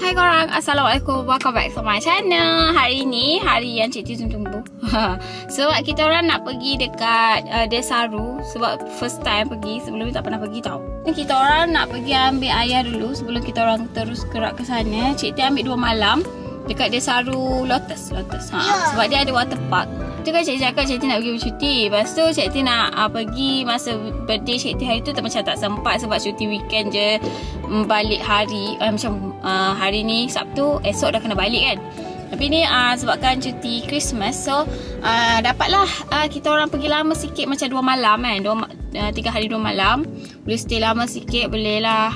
Hai korang, Assalamualaikum, welcome back to my channel. Hari ni, hari yang Cik T tunggu. Sebab kita orang nak pergi dekat Desaru. Sebab first time pergi, sebelum ni tak pernah pergi tau. Kita orang nak pergi ambil ayah dulu sebelum kita orang terus gerak ke sana. Cik T ambil 2 malam dekat Desaru Lotus. Sebab dia ada water park. Tu kan Cik T cakap Cik T nak pergi bercuti. Lepas tu Cik T nak pergi masa birthday Cik T hari tu macam tak sempat sebab cuti weekend je. Balik hari macam hari ni Sabtu, esok dah kena balik kan. Tapi ni sebabkan cuti Christmas, so dapatlah kita orang pergi lama sikit, macam 2 malam kan. 3 hari 2 malam. Boleh stay lama sikit, boleh lah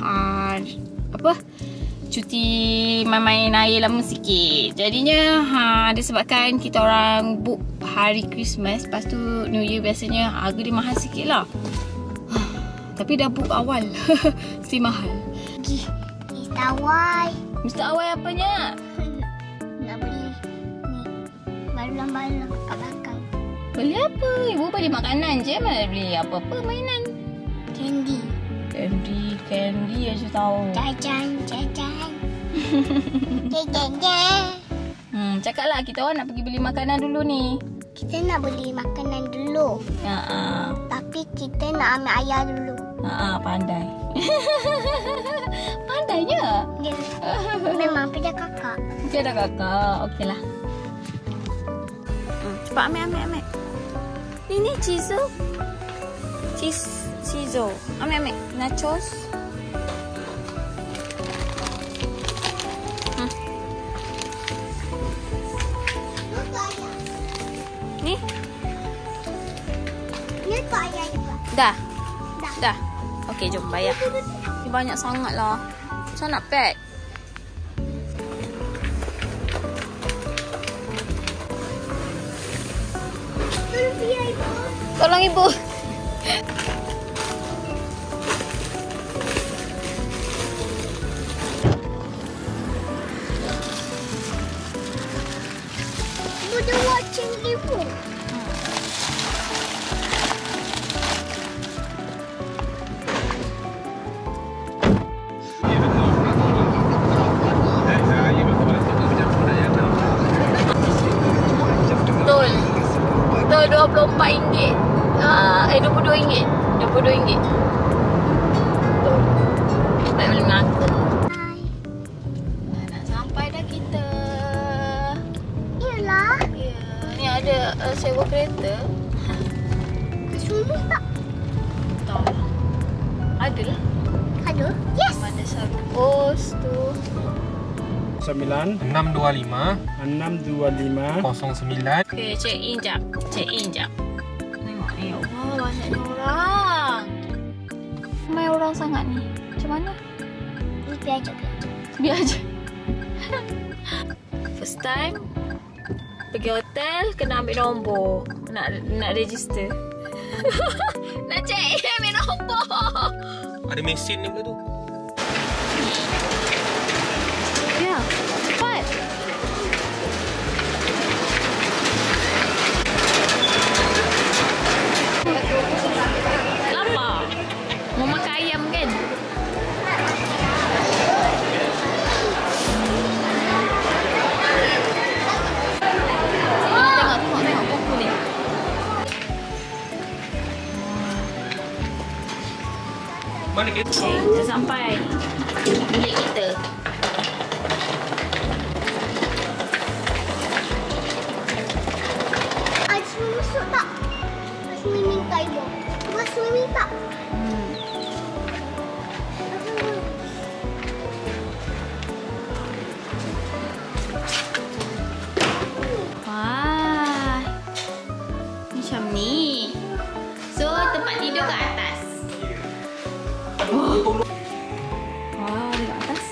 cuti main-main air lama sikit. Jadinya disebabkan kita orang book hari Christmas, lepas tu New Year biasanya harga dia mahal sikit lah. Tapi dah book awal. Mesti mahal. Mr. Awai. Mr. Awai apanya? Nak beli ni balon-balon kat belakang. Beli apa? Ibu beli makanan je, mana beli apa-apa mainan. Candy Candy aja tahu. Jajan. Cakaplah kita orang nak pergi beli makanan dulu ni. Kita nak beli makanan dulu. Tapi kita nak ambil ayah dulu. Pandai. Pandainya. Ya. Memang pijak kakak. Dia ada kakak. Okeylah. Cepat ambil. Ini chizo. Chizo. Ambil. Nachos. Ni? Ni untuk ayah juga. Dah. Okey, jom bayar. Ni banyak sangat lah. Macam nak pack? Tolong ibu. Ibu dah watching ibu. Betul, RM24. RM22. RM22. Betul. Tak boleh mengaku. Nak sampai dah kita. Yalah. Ya, ni ada sewa kereta. Kesuruh tak? Tahu lah. Ada lah. Ada? Yes. Ada satu pos tu. 9 625 625 09. Okay, check in jap. Tengok ni, ya Allah, banyaknya orang. Ramai orang sangat ni. Macam mana? Ni biar je. Biar je. First time pergi hotel, kena ambil nombor. Nak register. Nak check in, ambil nombor. Ada mesin ni pula tu. Ya, cepat. Lapar. Mau makan ayam kan? Tengok buku ni. Mana kita? Kita sampai bilik kita. Masuk tak? Swimming tak ibu? Buat swimming tak? Wah, macam ni. So tempat tidur kat atas. Wah, di atas.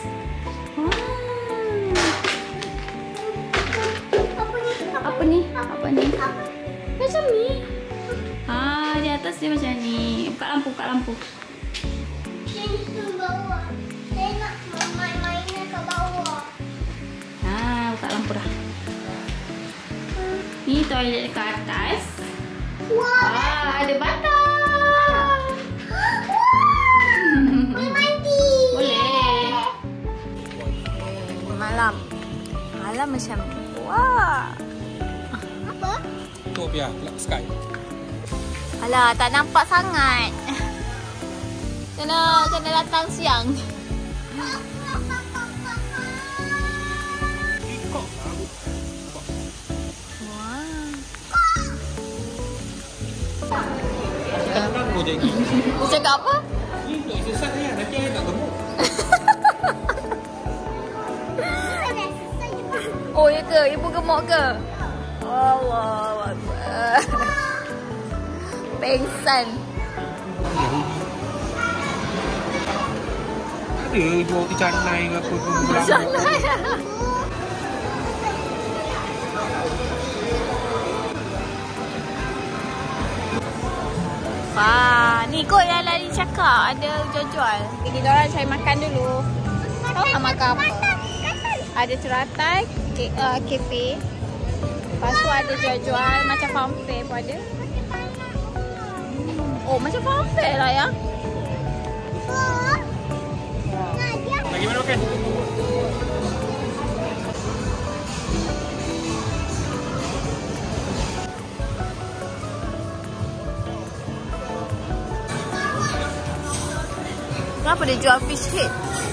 Apa ni? Macam ni. Di atas dia macam ni. Buka lampu. Sini ke bawah. Saya nak main-mainan ke bawah. Buka lampu dah. Ni toilet dekat atas. Wah, ada batang. boleh mandi. Boleh. Alah, tak nampak sangat. Kena datang siang. Mau jadi. Dia cakap apa? Ini exercise ni, nanti saya tak gemuk. Oh, ya ke? Ibu gemuk ke? Allah Akbar. Pengsan. Ada jual di canai ke apa tu. Canai. Wah, ni kot yang lari cakap ada jual-jual. Kita orang cari makan dulu. Tahu nak makan apa? Ada teratai, kafe. Lepas tu ada jual-jual macam farm fair pun ada. Oh, macam farm fair lah ya. Lagi mana makan? Kenapa dia jual fish head?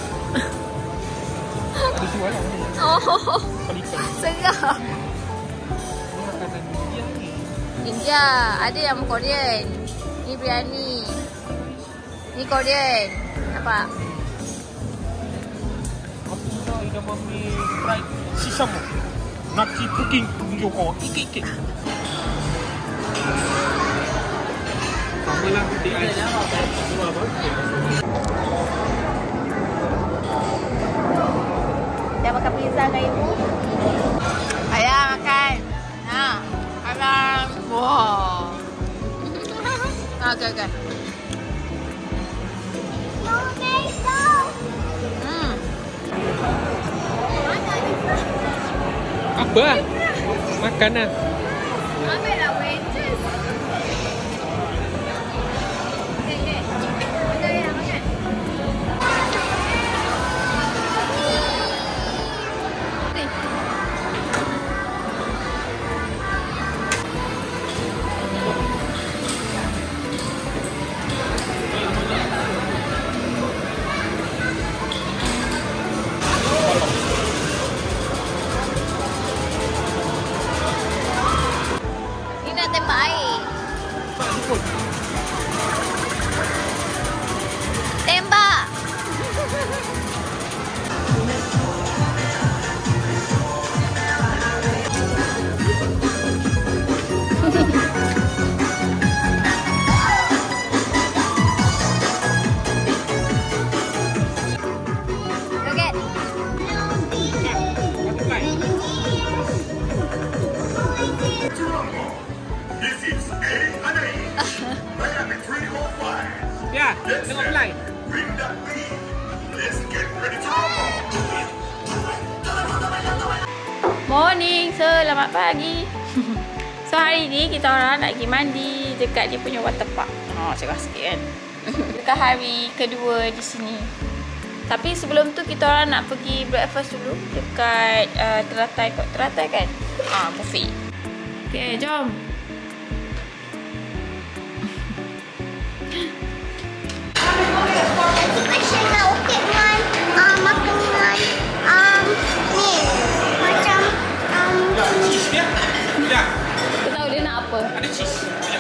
Ada jual lah. Oh, Pelikan. serap. Ini makanan India ni. India, ada yang Korean. Ni biryani. Ni Korean. Nampak? Apa dah ikan mami fried sisam. Nasi cooking tunjuk kau. Ikik. Sama lah putih ais. Semua apa? Dah makan pizza ke ibu? Ayah makan. Ha, makan. Wow. Okay. Apa? Makan lah. Ambil lah wedges. Okay. Makan ya, makan. Ni nak tembak air. Tembak. Joget. This is A&A. Land between all flags. Ya, tengok fly. Bring that beat. Let's get ready to rumble. Morning, selamat pagi. So hari ni kita orang nak pergi mandi dekat dia punya water park. Oh, cerah sikit kan. Dekat hari kedua di sini. Tapi sebelum tu kita orang nak pergi breakfast dulu dekat teratai kan? Buffet. Okay, jom. Aisyah nak okey dengan makan dengan ni macam Cheese dia? Ya, Kita tahu dia nak apa. ada cheese.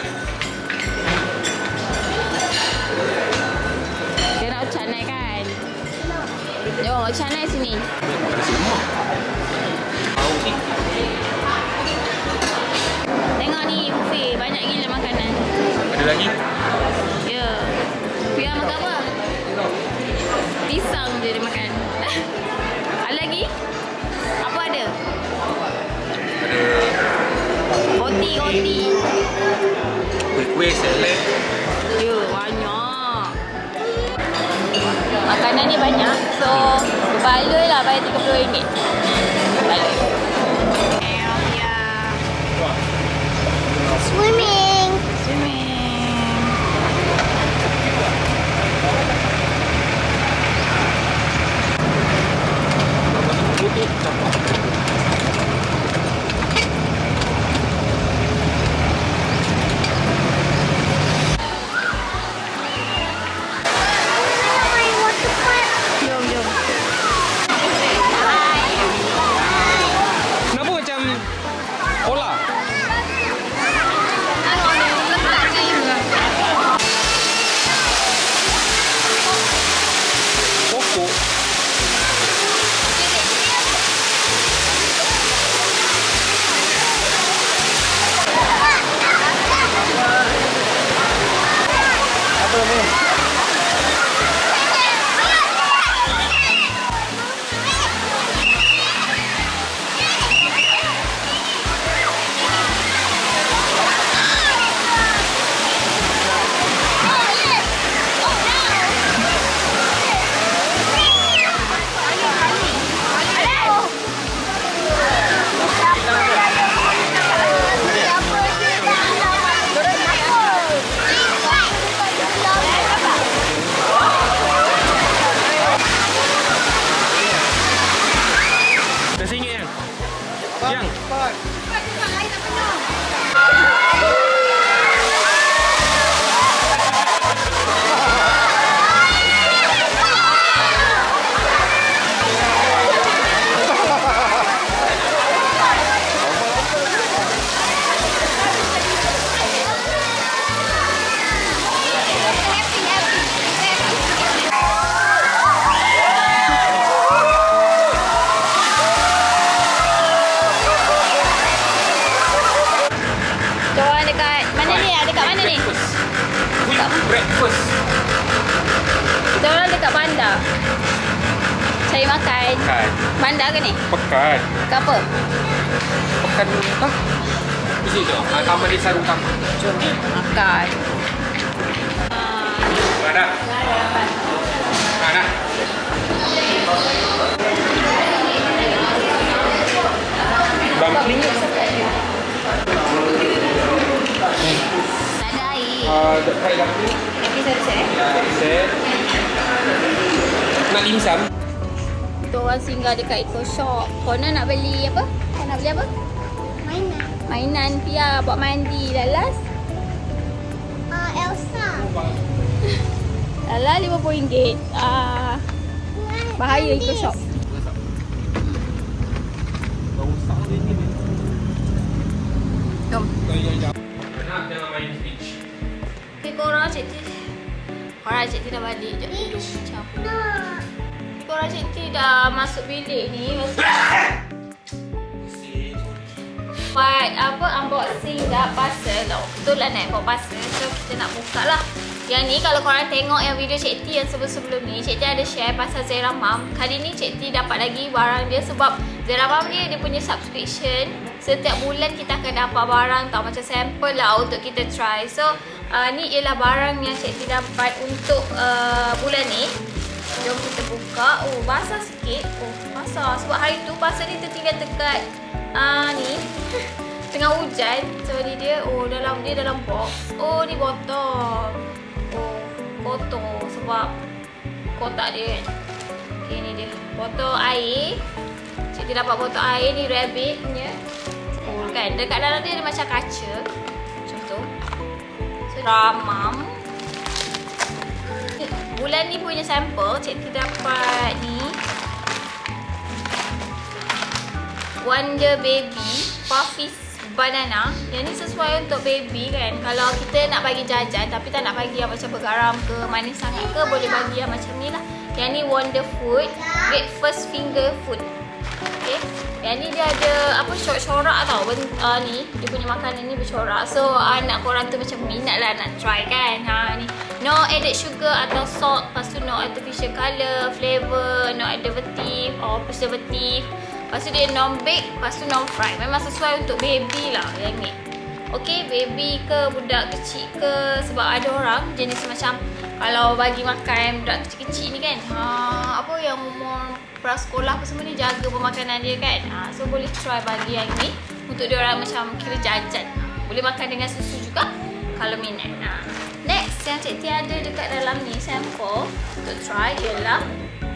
Dia nak canai kan? Jom, canai sini. Ada semua. Bau ni. Tengok ni buffet, banyak gila makanan. Ada lagi? Ya. Pia makan apa? Pisang je dia makan. Ada lagi? Apa ada? Ada Roti. kuih-kuih, salad. Ya, banyak. Makanan ni banyak. So, berbaloi lah bayar RM30. Berbaloi. swimming. Beli makan. Pekan. Bandar ke ni? Pekan. Ke apa? Pekan apa? Di situ. Taman Desa Rukang. Jom makan. Mana? Mana? Dumpling. Tak ada air. Dekat dumpling. Tapi saya Set. Nak dimsum? Kita orang singgah dekat Eco Shop. Kona nak beli apa? Kau nak beli apa? Mainan. Mainan Pia buat mandi. Lalas? Elsa. Lalas RM50. Bahaya Eco Shop. Jom. Nak jangan main speech. Okay, korang Cik T. Korang Cik T dah balik. Sekejap duduk macam. Nak. Korang Cik T dah masuk bilik ni. Buat apa, unboxing dah parcel. Betul lah nak bawa parcel. So kita nak buka lah. Yang ni kalau korang tengok yang video Cik T yang sebelum ni, Cik T ada share pasal Zera Mom. Kali ni Cik T dapat lagi barang dia sebab Zera Mom ni dia punya subscription. Setiap bulan kita akan dapat barang tau, macam sampel lah untuk kita try. So ni ialah barang yang Cik T dapat untuk bulan ni. Jom kita buka. Oh, basah sikit. Oh, basah. Sebab hari tu parcel ni tertinggal dekat ni tengah hujan. So ni dia. Oh, dalam dia dalam box. Oh, ni botol. Oh, kotor sebab kotak dia kan. Okay, ni dia botol air. Cik T dapat botol air ni, rabbit punya. Oh kan, dekat dalam dia ada macam kaca. Macam tu. So, ramam. Bulan ni punya sampel Cik T dapat ni Wonder Baby Puffy Banana. Yang ni sesuai untuk baby kan. Kalau kita nak bagi jajan tapi tak nak bagi yang macam bergaram ke, manis sangat ke, boleh bagi yang macam ni lah. Yang ni Wonder Food Breakfast Finger Food. Okay. Yang ni dia ada apa, corak-corak tau. Ni dia punya makanan ni bercorak. So anak korang tu macam minat lah nak try kan. Ni no added sugar atau salt. Lepas tu no artificial colour, flavor, no additive or preservative. Lepas tu dia non-bake, lepas tu non-fry. Memang sesuai untuk baby lah yang ni. Okay, baby ke budak kecil ke. Sebab ada orang jenis macam kalau bagi makan budak kecil-kecil ni kan, apa yang umur prasekolah apa semua ni, jaga pemakanan dia kan. So boleh try bagi yang ni untuk dia orang macam kira jajan. Boleh makan dengan susu juga kalau minat. Next yang Cik T ada dekat dalam ni sampel untuk try ialah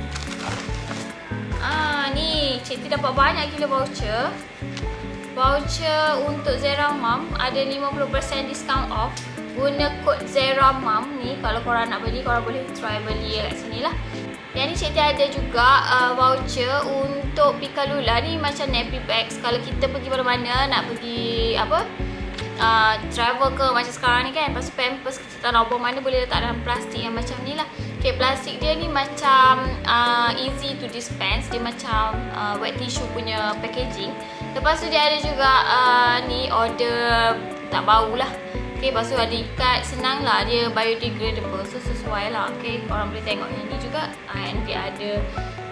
ni Cik T dapat banyak gila voucher. Voucher untuk Zera Mom ada 50% discount off. Guna kod Zera Mom ni. Kalau korang nak beli, korang boleh try beli kat sini lah. Yang ni Cik T ada juga voucher untuk Pikalula ni, macam nappy bags. Kalau kita pergi mana-mana nak pergi apa, travel ke macam sekarang ni kan. Lepas tu pampers kita tak nak bawa mana, boleh letak dalam plastik yang macam ni lah. Okay, plastik dia ni macam easy to dispense. Dia macam wet tissue punya packaging. Lepas tu dia ada juga ni order tak bau lah. Okay, lepas tu ada ikat, senang lah. Dia biodegradable. So sesuai lah. Okay, korang boleh tengok yang ni juga. And dia ada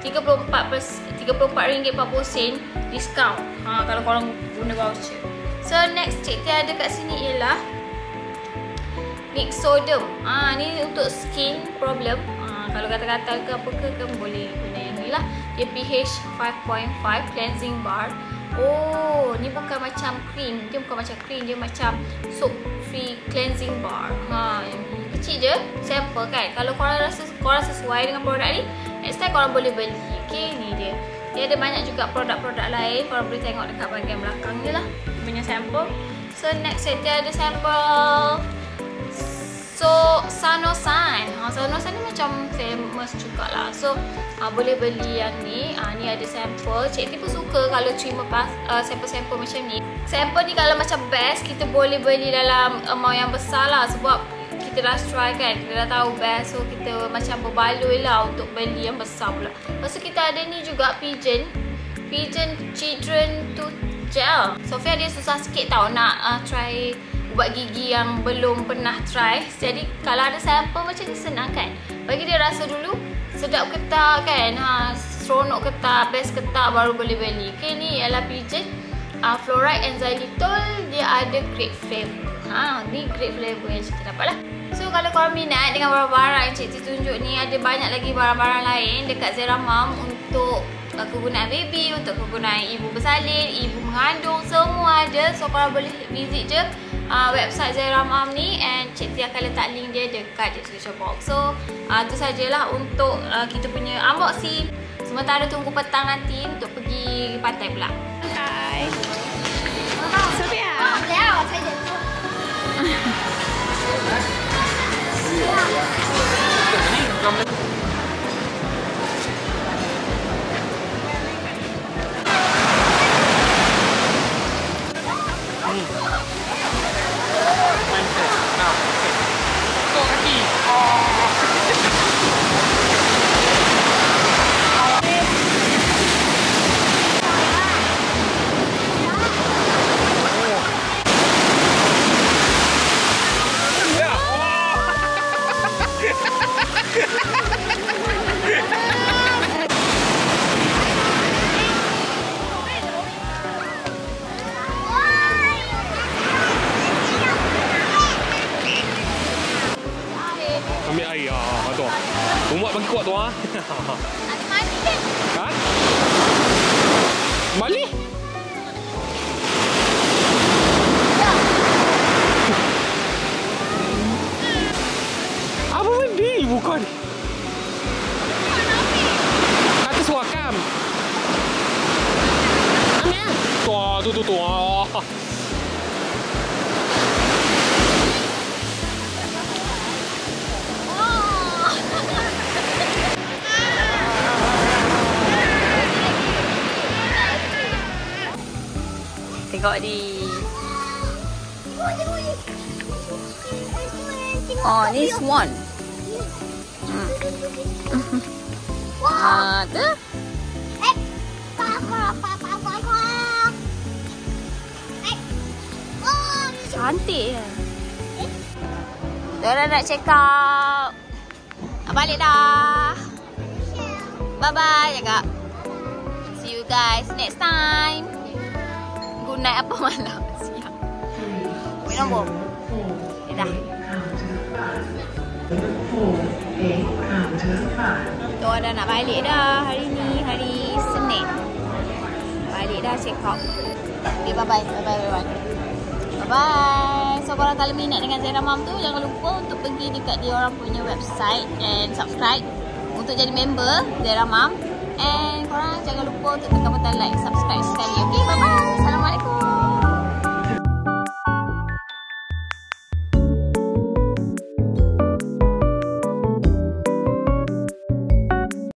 RM34.40 discount kalau korang guna voucher. So next Cik T ada kat sini ialah Nixodem. Ni untuk skin problem. Kalau kata-kata ke apa ke boleh guna yang ni lah. Dia pH 5.5 cleansing bar. Oh, ni bukan macam cream. Dia bukan macam cream, dia macam soap free cleansing bar. Yang kecil je, sampel kan. Kalau korang rasa korang sesuai dengan produk ni, next time korang boleh beli. Okay, ni dia. Dia ada banyak juga produk-produk lain. Korang boleh tengok dekat bahagian belakang je lah, dia punya sampel. So next dia ada sampel Sanosan. Sanosan ni macam famous jugalah. So boleh beli yang ni. Ni ada sampel. Cik T pun suka kalau terima sampel-sampel macam ni. Sampel ni kalau macam best, kita boleh beli dalam amount yang besar lah. Sebab kita dah try kan, kita dah tahu best. So kita macam berbaloi lah untuk beli yang besar pula. Lepas tu kita ada ni juga Pigeon Children Tooth Gel. Sofia dia susah sikit tau nak try ubat gigi yang belum pernah try. Jadi kalau ada sampel macam ni senang kan. Bagi dia rasa dulu sedap ke tak kan. seronok ketak, best ketak baru boleh beli. Okay, ni ialah pijit fluoride and xylitol. Dia ada grape flavor. Ni grape flavor yang Cik dapat lah. So kalau korang minat dengan barang-barang yang Cik tunjuk ni, ada banyak lagi barang-barang lain dekat Zara Mom untuk kegunaan baby, untuk kegunaan ibu bersalin, ibu mengandung, semua ada. So korang boleh visit je website Zara Mom ni, and Cik T akan letak link dia dekat description box. So tu sajalah untuk kita punya unboxing. Sementara tunggu petang nanti untuk pergi pantai pula. Hai. Sophia. 等下我才点做。 Ambil air. Tu. Umat bagi kuat tu ah. Ada mandi kan? Ha? Balik? Apa mandi bukan? Kata suakam. Ambil. Tu. Tengok ni. Oh, ni swan. Tu. Cantik ya. Dora nak check out. Nak balik dah. Bye-bye cakap. See you guys next time. Good night apa malam. Siap. Wait nombor. Dah. Dora dah nak balik dah. Hari ni hari Senin. Balik dah check out. Okay, bye-bye. Bye. So korang kalau minat dengan Zara Mom tu, jangan lupa untuk pergi dekat dia orang punya website and subscribe untuk jadi member Zara Mom. And korang jangan lupa untuk tekan butang like, subscribe sekali. Okay, bye-bye. Salam.